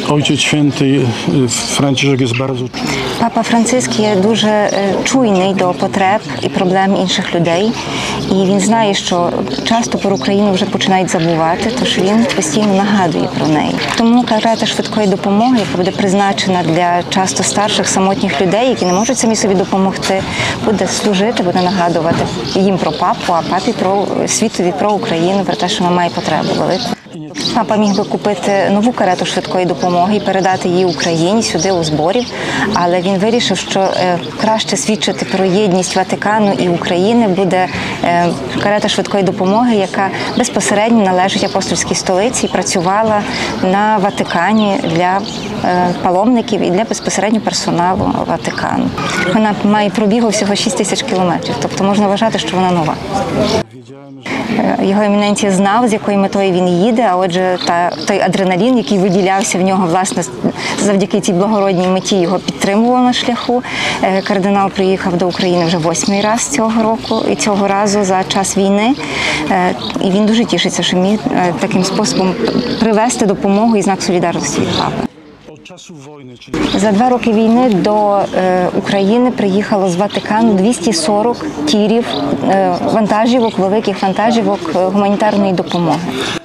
Ojciec Święty Franciszek jest bardzo... Папа Франциск є дуже чуйний до потреб і проблем інших людей. І він знає, що часто про Україну вже починають забувати, тож він постійно нагадує про неї. Тому карета швидкої допомоги, яка буде призначена для часто старших самотніх людей, які не можуть самі собі допомогти, буде служити, буде нагадувати їм про папу, а папі про світові, про Україну, про те, що вона має потребу велику. Папа міг би купити нову карету швидкої допомоги і передати її Україні сюди у зборів, але він вирішив, що краще свідчити про єдність Ватикану і України буде карета швидкої допомоги, яка безпосередньо належить апостольській столиці і працювала на Ватикані для паломників і для безпосередньо персоналу Ватикану. Вона має пробігу всього 6 тисяч кілометрів, тобто можна вважати, що вона нова. Його еміненція знав, з якою метою він їде, а отже, той адреналін, який виділявся в нього, власне, завдяки цій благородній меті, його підтримував на шляху. Кардинал приїхав до України вже 8-й раз цього року, і цього разу за час війни. І він дуже тішиться, що міг таким способом привести допомогу і знак солідарності від папи. За 2 роки війни до України приїхало з Ватикану 240 тірів, вантажівок, великих вантажівок гуманітарної допомоги.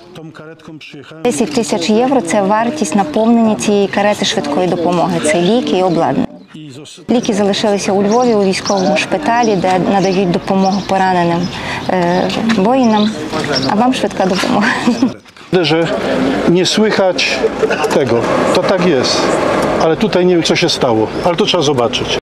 10 тисяч євро – це вартість наповнення цієї карети швидкої допомоги. Це ліки і обладнання. Ліки залишилися у Львові, у військовому шпиталі, де надають допомогу пораненим воїнам, а вам швидка допомога. Że nie słychać tego, to tak jest, ale tutaj nie wiem, co się stało, ale to trzeba zobaczyć.